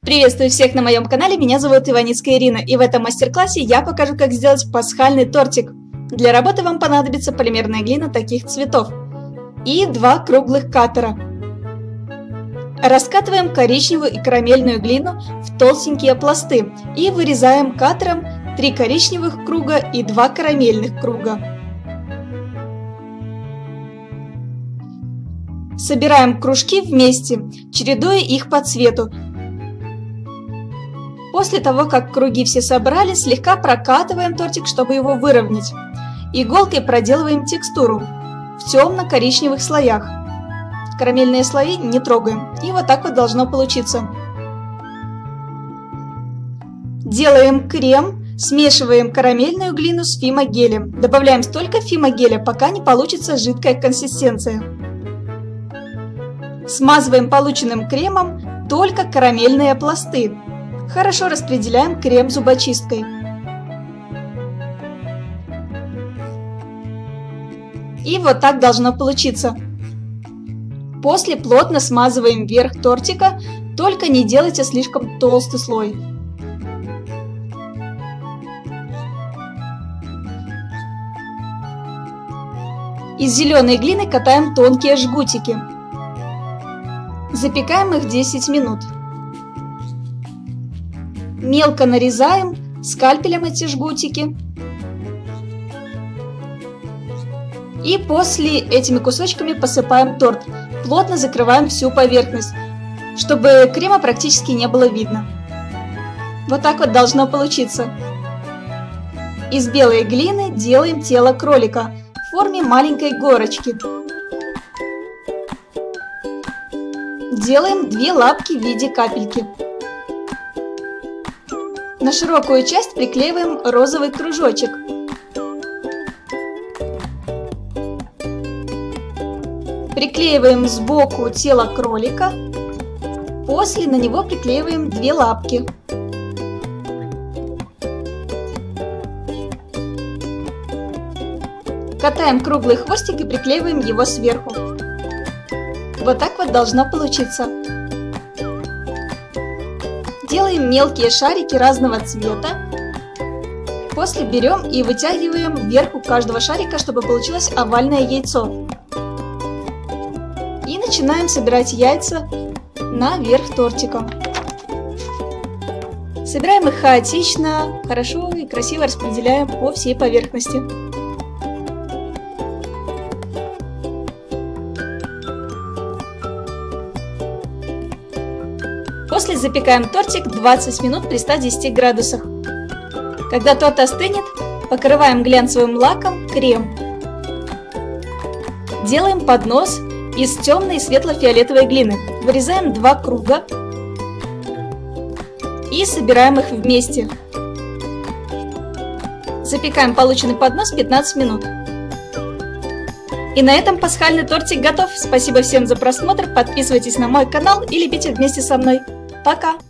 Приветствую всех на моем канале, меня зовут Иваницкая Ирина, и в этом мастер-классе я покажу, как сделать пасхальный тортик. Для работы вам понадобится полимерная глина таких цветов и 2 круглых каттера. Раскатываем коричневую и карамельную глину в толстенькие пласты и вырезаем каттером 3 коричневых круга и 2 карамельных круга. Собираем кружки вместе, чередуя их по цвету. После того, как круги все собрали, слегка прокатываем тортик, чтобы его выровнять. Иголкой проделываем текстуру в темно-коричневых слоях. Карамельные слои не трогаем. И вот так вот должно получиться. Делаем крем, смешиваем карамельную глину с фимогелем. Добавляем столько фимогеля, пока не получится жидкая консистенция. Смазываем полученным кремом только карамельные пласты. Хорошо распределяем крем зубочисткой. И вот так должно получиться. После плотно смазываем верх тортика, только не делайте слишком толстый слой. Из зеленой глины катаем тонкие жгутики. Запекаем их 10 минут. Мелко нарезаем скальпелем эти жгутики. И после этими кусочками посыпаем торт. Плотно закрываем всю поверхность, чтобы крема практически не было видно. Вот так вот должно получиться. Из белой глины делаем тело кролика в форме маленькой горочки. Делаем 2 лапки в виде капельки. На широкую часть приклеиваем розовый кружочек. Приклеиваем сбоку тело кролика. После на него приклеиваем 2 лапки. Катаем круглый хвостик и приклеиваем его сверху. Вот так вот должно получиться. Делаем мелкие шарики разного цвета. После берем и вытягиваем вверх у каждого шарика, чтобы получилось овальное яйцо. И начинаем собирать яйца наверх тортика. Собираем их хаотично, хорошо и красиво распределяем по всей поверхности. После запекаем тортик 20 минут при 110 градусах. Когда торт остынет, покрываем глянцевым лаком крем. Делаем поднос из темной и светло-фиолетовой глины. Вырезаем 2 круга и собираем их вместе. Запекаем полученный поднос 15 минут. И на этом пасхальный тортик готов. Спасибо всем за просмотр. Подписывайтесь на мой канал и лепите вместе со мной. Пока!